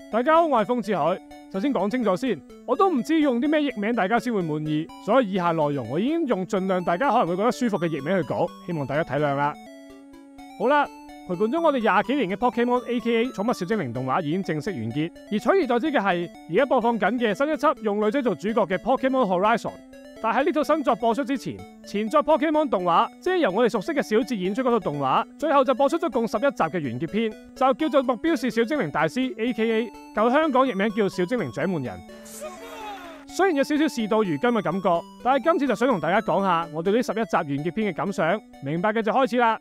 大家好，我係風之海。首先講清楚先，我都唔知用啲咩譯名大家先會滿意，所以以下內容我已經用盡量大家可能會覺得舒服嘅譯名去講，希望大家體諒啦。好啦，陪伴咗我哋20幾年嘅 Pokemon A.K.A 寵物小精靈動畫已經正式完結，而取而代之嘅係而家播放緊嘅新一輯用女仔做主角嘅 Pokemon Horizon。但喺呢套新作播出之前，前作 Pokemon 動畫即係由我哋熟悉嘅小智演出嗰套動畫，最後就播出咗共11集嘅完結篇，就叫做目標是小精靈大師 A.K.A 舊香港譯名叫小精靈掌門人。雖然有少少事到如今嘅感覺，但係今次就想同大家講下我對呢11集完結篇嘅感想。明白嘅就開始啦。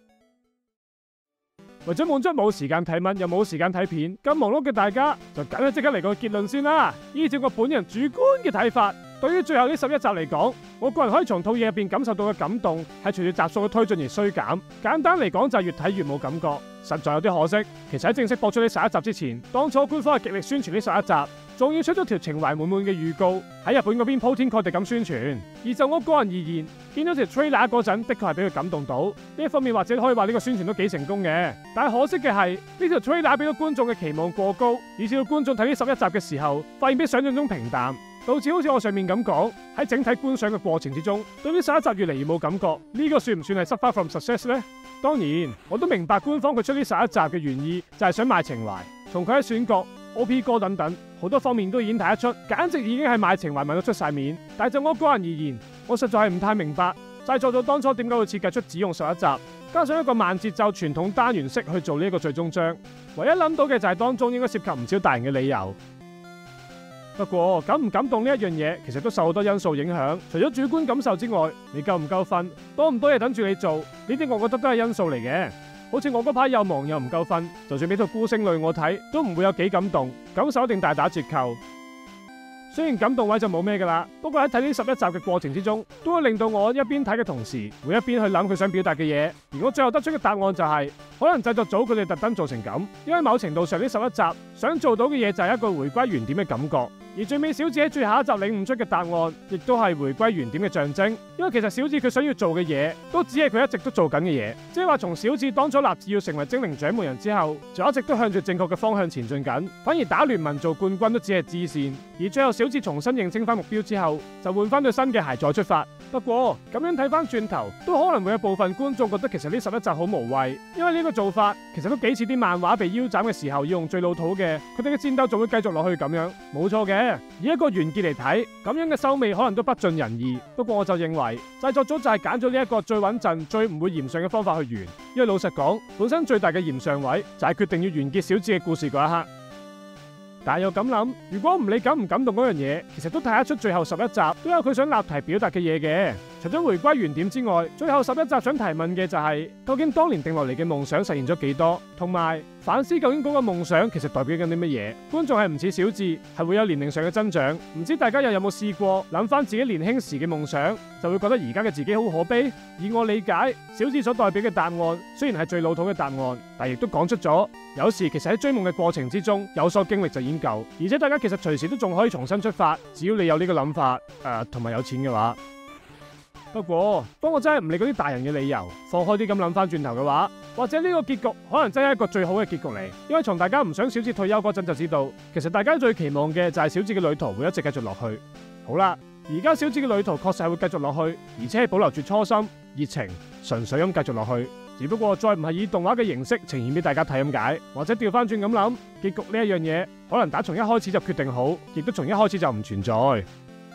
為咗滿足冇時間睇文又冇時間睇片咁忙碌嘅大家，就梗係即刻嚟個結論先啦。依照我本人主觀嘅睇法，對於最後呢11集嚟講，我個人可以從套嘢入邊感受到嘅感動係隨住集數嘅推進而衰減。簡單嚟講就係越睇越冇感覺，實在有啲可惜。其實喺正式播出呢11集之前，當初官方係極力宣傳呢11集，仲要出咗條情懷滿滿嘅預告，喺日本嗰邊鋪天蓋地咁宣傳。而就我個人而言，見到條 trailer 嗰陣，的確係俾佢感動到。呢一方面或者可以話呢個宣傳都幾成功嘅。但係可惜嘅係呢條 trailer 俾到觀眾嘅期望過高，以至到觀眾睇呢11集嘅時候，發現比想象中平淡，導致好似我上面咁講，喺整體觀賞嘅過程之中，對呢11集越嚟越冇感覺。呢個算唔算係 suffer from success 呢？當然，我都明白官方佢出呢11集嘅原意就係想賣情懷，從佢喺選角、OP 歌等等好多方面都已經睇得出，簡直已經係賣情懷賣到出晒面。但係就我個人而言，我實在係唔太明白製作組當初點解會設計出只用11集，加上一個慢節奏傳統單元式去做呢一個最終章。唯一諗到嘅就係當中應該涉及唔少大人嘅理由。不過感唔感動呢一樣嘢，其實都受好多因素影響。除咗主觀感受之外，你夠唔夠瞓，多唔多嘢等住你做，呢啲我覺得都係因素嚟嘅。好似我嗰排又忙又唔夠瞓，就算俾套孤星淚我睇，都唔會有幾感動，感受一定大打折扣。雖然感動位就冇咩噶啦，不過喺睇呢11集嘅過程之中，都會令到我一邊睇嘅同時，會一邊去諗佢想表達嘅嘢。而我最後得出嘅答案就係，可能製作組佢哋特登做成咁，因為某程度上呢11集想做到嘅嘢就係一個回歸原點嘅感覺。而最尾小智喺最後一集領悟出嘅答案，亦都係回歸原點嘅象徵。因為其實小智佢想要做嘅嘢，都只係佢一直都做緊嘅嘢，即係話從小智當初立志要成為精靈掌門人之後，就一直都向住正確嘅方向前進緊。反而打聯盟做冠軍都只係支線，而最後小智重新認清翻目標之後，就換翻對新嘅鞋再出發。不過咁樣睇翻轉頭，都可能會有部分觀眾覺得其實呢11集好無謂，因為呢個做法其實都幾似啲漫畫被腰斬嘅時候要用最老土嘅，佢哋嘅戰鬥仲會繼續落去咁樣，冇錯嘅。以一個完結嚟睇，咁樣嘅收尾可能都不盡人意。不過我就認為製作組就係揀咗呢一個最穩陣、最唔會嫌上嘅方法去完。因為老實講，本身最大嘅嫌上位就係決定要完結小智嘅故事嗰一刻。但係又咁諗，如果唔理感唔感動嗰樣嘢，其實都睇得出最後11集都有佢想立題表達嘅嘢嘅。除咗回歸原點之外，最後11集想提問嘅就係，究竟當年定落嚟嘅夢想實現咗幾多，同埋反思究竟嗰個夢想其實代表緊啲乜嘢。觀眾係唔似小智，係會有年齡上嘅增長。唔知大家又有冇試過諗翻自己年輕時嘅夢想，就會覺得而家嘅自己好可悲。以我理解，小智所代表嘅答案雖然係最老土嘅答案，但亦都講出咗有時其實喺追夢嘅過程之中，有所經歷就已經夠，而且大家其實隨時都仲可以重新出發，只要你有呢個諗法，同埋有錢嘅話。不過，當我真係唔理嗰啲大人嘅理由，放開啲咁諗翻轉頭嘅話，或者呢個結局可能真係一個最好嘅結局嚟。因為從大家唔想小智退休嗰陣就知道，其實大家最期望嘅就係小智嘅旅途會一直繼續落去。好啦，而家小智嘅旅途確實係會繼續落去，而且係保留住初心、熱情、純粹咁繼續落去。只不過再唔係以動畫嘅形式呈現俾大家睇咁解，或者調翻轉咁諗，結局呢一樣嘢可能打從一開始就決定好，亦都從一開始就唔存在。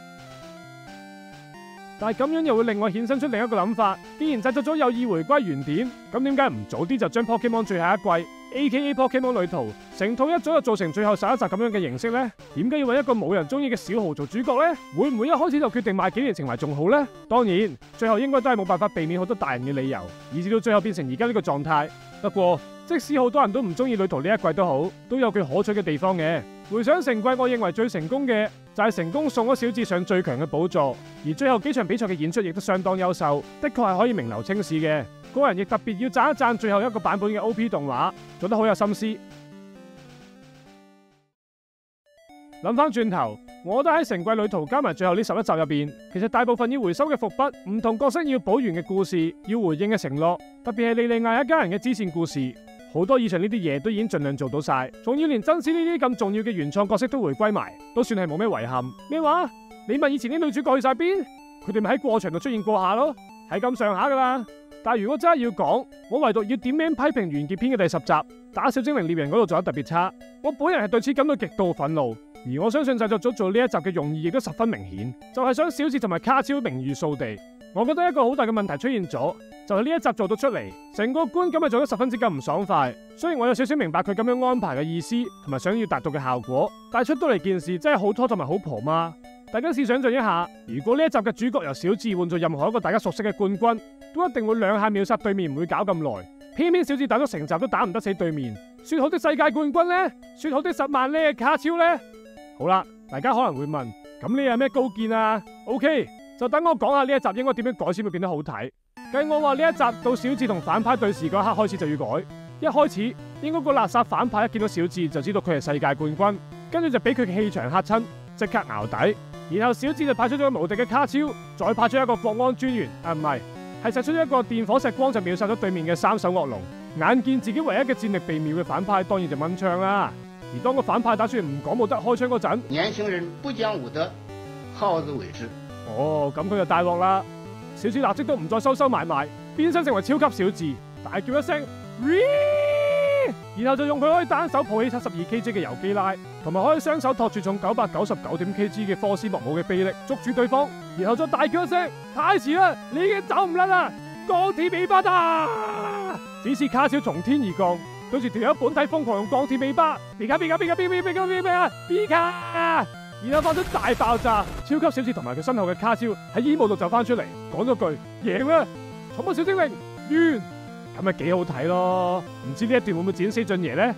但係咁樣又會令我衍生出另一個諗法，既然製作組有意回歸原點，咁點解唔早啲就將 Pokemon 最後一季 A.K.A. Pokemon 旅途成套一早就做成最後11集咁樣嘅形式呢？點解要揾一個冇人中意嘅小豪做主角呢？會唔會一開始就決定賣幾年情懷仲好呢？當然，最後應該都係冇辦法避免好多大人嘅理由，以至到最後變成而家呢個狀態。不過，即使好多人都唔中意旅途呢一季都好，都有佢可取嘅地方嘅。回想成季，我認為最成功嘅就係成功送咗小智上最強嘅寶座，而最後幾場比賽嘅演出亦都相當優秀，的確係可以名留青史嘅。個人亦特別要讚一讚最後一個版本嘅 OP 動畫，做得好有心思。諗翻轉頭，我覺得喺成季旅途加埋最後呢11集入邊，其實大部分要回收嘅伏筆，唔同角色要補完嘅故事，要回應嘅承諾，特別係莉莉亞一家人嘅支線故事， 好多以上呢啲嘢都已經盡量做到晒，仲要連真絲呢啲咁重要嘅原創角色都回歸埋，都算係冇咩遺憾。咩話？你問以前啲女主角去晒邊？佢哋咪喺過場度出現過下咯，係咁上下噶啦。但係如果真係要講，我唯獨要點名批評完結篇嘅第10集打小精靈獵人嗰度做得特別差。我本人係對此感到極度憤怒，而我相信製作組做呢一集嘅用意亦都十分明顯，就係想小智同埋卡超名譽掃地。我覺得一個好大嘅問題出現咗，就係呢一集做到出嚟，成個觀感係做得十分之咁唔爽快。雖然我有少少明白佢咁樣安排嘅意思同埋想要達到嘅效果，但係出到嚟件事真係好拖同埋好婆媽。大家試想象一下，如果呢一集嘅主角由小智換做任何一個大家熟悉嘅冠軍，都一定會2下秒殺對面，唔會搞咁耐。偏偏小智打咗成集都打唔得死對面，說好的世界冠軍呢？說好的10萬呢嘅卡超呢？好啦，大家可能會問，咁你有咩高見啊 ？OK， 就等我講下呢一集應該點樣改先會變得好睇。計我話呢一集到小智同反派對視嗰一刻開始就要改。一開始應該個垃圾反派一見到小智就知道佢係世界冠軍，跟住就俾佢嘅氣場嚇親，即刻淆底。然後小智就派出咗無敵嘅卡超，再派出一個國安專員，唔係使出一個電火石光就秒殺咗對面嘅3手惡龍。眼見自己唯一嘅戰力被秒嘅反派，當然就掹槍啦。而當個反派打算唔講武德開槍嗰陣， 年輕人不講武德，好自為之。 哦，咁佢就大鑊啦！小智立即都唔再收埋埋，變身成為超級小智，大叫一聲，然後就用佢可以單手抱起72 kg 嘅游基拉，同埋可以雙手托住重999.kg 嘅科斯莫姆嘅臂力，捉住對方，然後再大叫一聲，太遲啦，你已經走唔甩啦，鋼鐵尾巴啊！只是卡超從天而降，對住條友本體瘋狂用鋼鐵尾巴，卡！然後發出大爆炸，超級小智同埋佢身後嘅卡超喺煙霧度走翻出嚟，講咗句贏啦，寵物小精靈完，咁咪幾好睇咯。唔知呢一段會唔會剪死俊爺呢？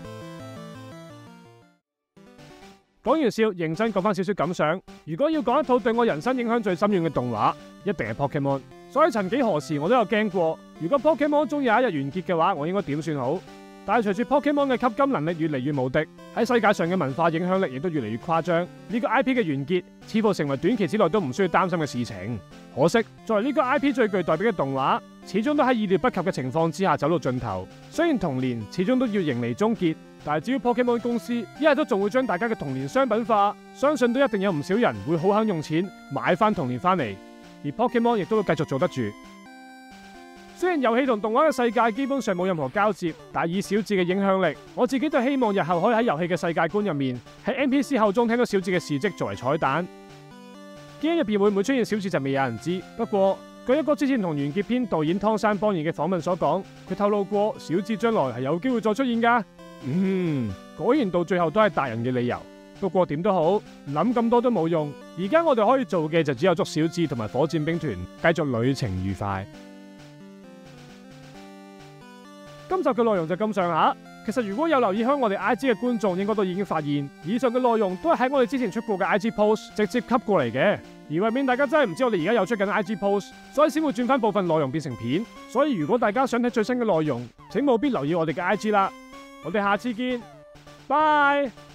講完笑，認真講翻少少感想。如果要講一套對我人生影響最深遠嘅動畫，一定係 Pokemon。所以曾幾何時我都有驚過，如果 Pokemon 終有一日完結嘅話，我應該點算好？但係隨住 Pokemon 嘅吸金能力越嚟越無敵，喺世界上嘅文化影響力亦都越嚟越誇張，呢個 IP 嘅完結似乎成為短期之內都唔需要擔心嘅事情。可惜作為呢個 IP 最具代表嘅動畫，始終都喺意料不及嘅情況之下走到盡頭。雖然童年始終都要迎嚟終結，但係只要 Pokemon 公司一日都仲會將大家嘅童年商品化，相信都一定有唔少人會好肯用錢買翻童年翻嚟，而 Pokemon 亦都會繼續做得住。雖然遊戲同動畫嘅世界基本上冇任何交接，但以小智嘅影響力，我自己都希望日後可以喺遊戲嘅世界觀入面，喺 NPC 口中聽到小智嘅事蹟作為彩蛋。game 入邊會唔會出現小智就未有人知，不過據一個之前同完結篇導演湯山邦彥嘅訪問所講，佢透露過小智將來係有機會再出現噶。果然到最後都係大人嘅理由。不過點都好，諗咁多都冇用。而家我哋可以做嘅就只有祝小智同埋火箭兵團繼續旅程愉快。今集嘅內容就咁上下。其實如果有留意開我哋 IG 嘅觀眾，應該都已經發現以上嘅內容都係喺我哋之前出過嘅 IG post 直接吸過嚟嘅。而為免大家真係唔知我哋而家有出緊 IG post，所以先會轉翻部分內容變成片。所以如果大家想睇最新嘅內容，請務必留意我哋嘅 IG 啦。我哋下次見，拜。